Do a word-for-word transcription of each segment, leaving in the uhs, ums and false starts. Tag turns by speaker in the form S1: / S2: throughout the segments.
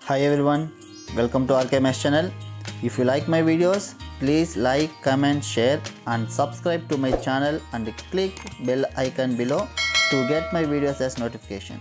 S1: Hi everyone, welcome to R K M S channel. If you like my videos, please like, comment, share and subscribe to my channel and click bell icon below to get my videos as notification.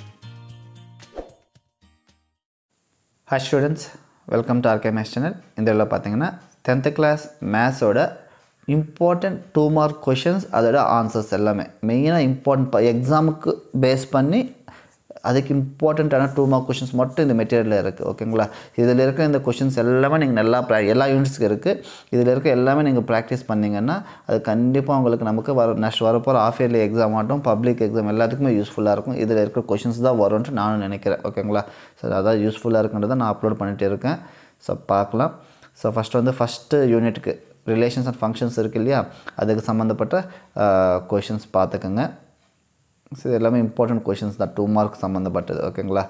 S1: Hi students, welcome to R K M S channel. In this video, tenth class maths oda important two mark questions adoda answers ellame main important exam ku base panni அதுக்கு இம்பார்ட்டன்ட்டான two mark questions மட்டும் இந்த மெட்டீரியலில் இருக்குது. ஓகேங்களா, இதில் இருக்க இந்த questions எல்லாமே நீங்கள் நல்லா ப்ரா எல்லா யூனிட்ஸ்க்கு இருக்குது. இதில் இருக்க எல்லாமே நீங்கள் ப்ராக்டிஸ் பண்ணிங்கன்னா அது கண்டிப்பாக உங்களுக்கு நமக்கு வர நெக்ஸ்ட் வரப்போகிற ஆஃப் இயர்லி எக்ஸாம் ஆகட்டும், பப்ளிக் எக்ஸாம் எல்லாத்துக்குமே யூஸ்ஃபுல்லாக இருக்கும். இதில் இருக்கிற கொஷின்ஸ் தான் வரும்ன்ட்டு நானும் நினைக்கிறேன். ஓகேங்களா, ஸோ அதான் யூஸ்ஃபுல்லாக இருக்குன்றதை நான் அப்லோட் பண்ணிகிட்டு இருக்கேன். ஸோ பார்க்கலாம். ஸோ ஃபஸ்ட்டு வந்து ஃபஸ்ட்டு யூனிட்டுக்கு ரிலேஷன்ஸ் அண்ட் ஃபங்க்ஷன்ஸ் இருக்குது இல்லையா, அதுக்கு சம்மந்தப்பட்ட கொஷின்ஸ் பார்த்துக்கோங்க. ஸோ இது எல்லாமே இம்பார்ட்டன்ட் கொஷின்ஸ் தான், டூ மார்க் சம்மந்தப்பட்டது. ஓகேங்களா,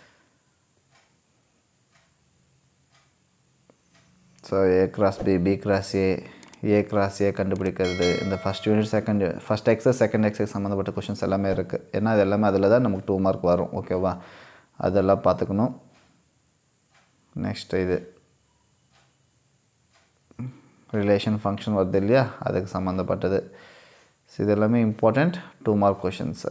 S1: so A cross B, B cross A, A cross A கண்டுபிடிக்கிறது, இந்த first unit second first exercise second exercise சம்மந்தப்பட்ட கொஷின்ஸ் எல்லாமே இருக்குது. ஏன்னா அது எல்லாமே அதில் தான் நமக்கு டூ மார்க் வரும். ஓகேவா, அதெல்லாம் பார்த்துக்கணும். நெக்ஸ்ட் இது ரிலேஷன் ஃபங்க்ஷன் வருது இல்லையா, அதுக்கு சம்மந்தப்பட்டது. ஸோ இது எல்லாமே இம்பார்ட்டண்ட் டூ மார்க் கொஷின்ஸு.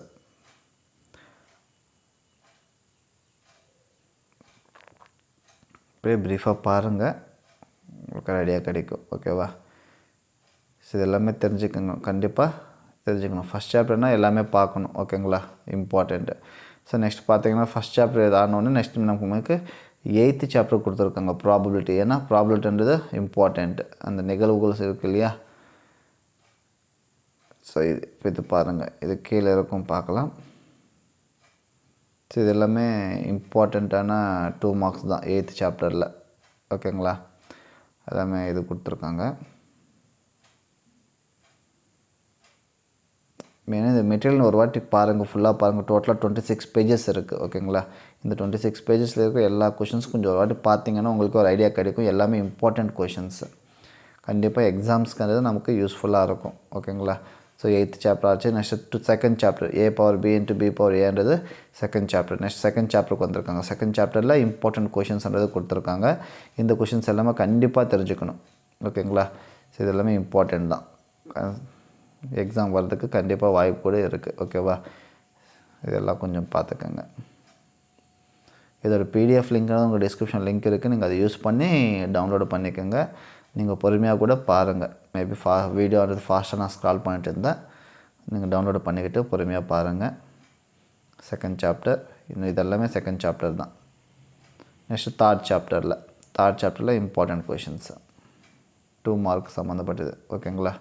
S1: அப்படியே ப்ரீஃபாக பாருங்கள், உங்களுக்கு ஐடியா கிடைக்கும். ஓகேவா, ஸோ இது எல்லாமே தெரிஞ்சுக்கணும், கண்டிப்பாக தெரிஞ்சுக்கணும். ஃபஸ்ட் சாப்டர்னால் எல்லாமே பார்க்கணும். ஓகேங்களா, இம்பார்ட்டண்ட்டு. ஸோ நெக்ஸ்ட் பார்த்தீங்கன்னா ஃபஸ்ட் சாப்டர் இதானோன்னு நெக்ஸ்ட் நமக்கு எயித்து சாப்டர் கொடுத்துருக்காங்க ப்ராபபிலிட்டி. ஏன்னா ப்ராபபிலிட்டின்றது இம்பார்ட்டண்ட்டு, அந்த நிகழ்வுகள் இருக்குது இல்லையா. ஸோ இது இப்போ இது பாருங்கள், இது கீழே இருக்கும், பார்க்கலாம். ஸோ இது எல்லாமே இம்பார்ட்டண்ட்டான டூ மார்க்ஸ் தான் எயித்து சாப்டரில். ஓகேங்களா, எல்லாமே இது கொடுத்துருக்காங்க. மெயினாக இந்த மெட்டீரியல் ஒரு வாட்டி பாருங்கள், ஃபுல்லாக பாருங்கள். டோட்டலாக டுவெண்ட்டி சிக்ஸ் பேஜஸ் இருக்குது. ஓகேங்களா, இந்த டுவெண்ட்டி சிக்ஸ் பேஜஸில் இருக்கிற எல்லா கொஷின்ஸ் கொஞ்சம் ஒரு வாட்டி பார்த்தீங்கன்னா உங்களுக்கு ஒரு ஐடியா கிடைக்கும். எல்லாமே இம்பார்ட்டண்ட் கொஷின்ஸு, கண்டிப்பாக எக்ஸாம்ஸ்க்கு நமக்கு யூஸ்ஃபுல்லாக இருக்கும். ஓகேங்களா, ஸோ எயித்து சாப்டர் ஆச்சு. Next to second chapter A power B into B power ஏன்றது செகண்ட் சாப்டர். நெக்ஸ்ட் செகண்ட் சாப்டருக்கு வந்திருக்காங்க. செகண்ட் சாப்டரில் இம்பார்ட்டன்ட் கொஷின்ஸ்ன்றது கொடுத்துருக்காங்க. இந்த கொஷின்ஸ் எல்லாமே கண்டிப்பாக தெரிஞ்சுக்கணும். ஓகேங்களா, ஸோ இது எல்லாமே இம்பார்ட்டன்ட் தான், எக்ஸாம் வர்றதுக்கு கண்டிப்பாக வாய்ப்பு கூட இருக்குது. ஓகேவா, இதெல்லாம் கொஞ்சம் பார்த்துக்கோங்க. இதோட பிடிஎஃப் லிங்க்னாலும் உங்கள் டிஸ்கிரிப்ஷன் லிங்க் இருக்குது, நீங்கள் அதை யூஸ் பண்ணி டவுன்லோடு பண்ணிக்கோங்க. நீங்கள் பொறுமையாக கூட பாருங்கள். மேபி ஃபா வீடியோன்றது ஃபாஸ்ட்டாக நான் ஸ்க்ரால் பண்ணிட்டு இருந்தேன், நீங்கள் டவுன்லோடு பண்ணிக்கிட்டு பொறுமையாக பாருங்கள். செகண்ட் சாப்டர் இன்னும் இதெல்லாமே செகண்ட் சாப்டர் தான். நெக்ஸ்ட்டு தேர்ட் சாப்டரில் தேர்ட் சாப்டரில் இம்பார்ட்டண்ட் கொஷின்ஸு டூ மார்க் சம்மந்தப்பட்டது. ஓகேங்களா,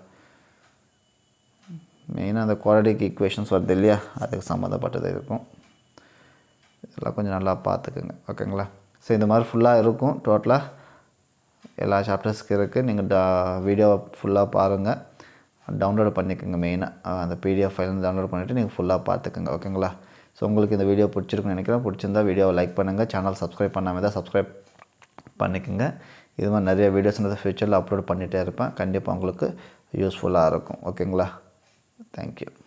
S1: மெயினாக அந்த குவாட்ரடிக் ஈக்குவேஷன்ஸ் வருது இல்லையா, அதுக்கு சம்மந்தப்பட்டது இருக்கும். இதெல்லாம் கொஞ்சம் நல்லா பார்த்துக்குங்க. ஓகேங்களா, ஸோ இந்த மாதிரி ஃபுல்லாக இருக்கும். டோட்டலாக எல்லா சாப்டர்ஸ்க்கு இருக்குது. நீங்கள் டா வீடியோவை ஃபுல்லாக பாருங்கள், டவுன்லோட் பண்ணிக்கோங்க. மெயினாக அந்த பிடிஎஃப் ஃபைல் டவுன்லோட் பண்ணிவிட்டு நீங்கள் ஃபுல்லாக பார்த்துக்கோங்க. ஓகேங்களா, ஸோ உங்களுக்கு இந்த வீடியோ பிடிச்சிருக்குன்னு நினைக்கிறேன். பிடிச்சிருந்தால் வீடியோவை லைக் பண்ணுங்கள். சேனல் சப்ஸ்கிரைப் பண்ணாமல் தான் சப்ஸ்கிரைப் பண்ணிக்கோங்க. இது மாதிரி நிறைய வீடியோஸ்ன்றது ஃப்யூச்சரில் அப்லோட் பண்ணிகிட்டே இருப்பேன், கண்டிப்பாக உங்களுக்கு யூஸ்ஃபுல்லாக இருக்கும். ஓகேங்களா, தேங்க்யூ.